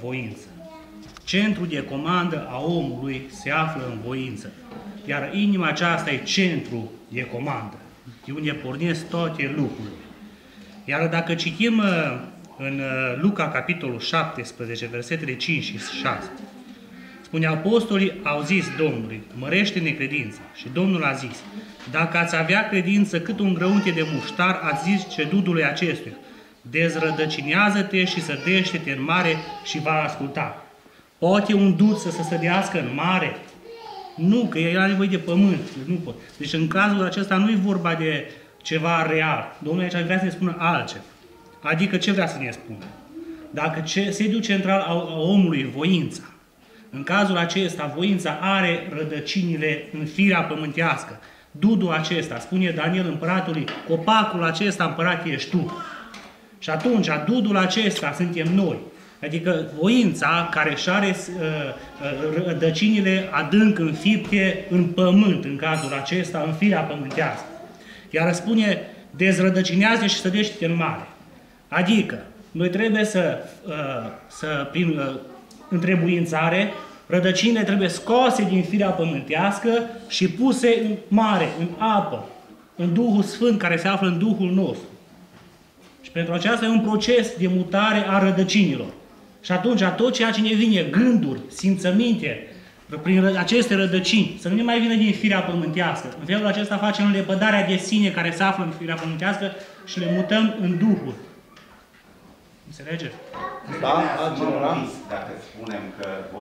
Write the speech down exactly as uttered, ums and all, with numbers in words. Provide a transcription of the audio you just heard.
voință. Centrul de comandă a omului se află în voință. Iar inima aceasta e centrul de comandă, de unde pornesc toate lucrurile. Iar dacă citim în Luca, capitolul șaptesprezece, versetele cinci și șase, spune, apostolii au zis Domnului, mărește-ne credința. Și Domnul a zis, dacă ați avea credință cât un grăunte de muștar, ați zis cedudului acestuia, dezrădăcinează-te și sădește-te în mare și va asculta. Poate un dud să se sădească în mare? Nu, că el are nevoie de pământ. Nu pot. Deci în cazul acesta nu e vorba de ceva real. Domnul aici vrea să ne spună altceva. Adică ce vrea să ne spună? Dacă sediul central al omului, voința, în cazul acesta, voința are rădăcinile în firea pământească. Dudul acesta, spune Daniel împăratului, copacul acesta, împărat, ești tu. Și atunci, dudul acesta suntem noi. Adică voința care își are uh, rădăcinile adânc înfipte în pământ, în cazul acesta, în firea pământească. Iar spune, dezrădăcinează și sădește-te în mare. Adică, noi trebuie să, uh, să prin uh, întrebuințare, rădăcinile trebuie scoase din firea pământească și puse în mare, în apă, în Duhul Sfânt care se află în Duhul nostru. Și pentru aceasta e un proces de mutare a rădăcinilor. Și atunci, tot ceea ce ne vine, gânduri, simțăminte, prin aceste rădăcini, să nu ne mai vină din firea pământească. În felul acesta facem lepădarea de sine care se află în firea pământească și le mutăm în Duhul. Înțelegeți? Da, altceva. Dacă spunem că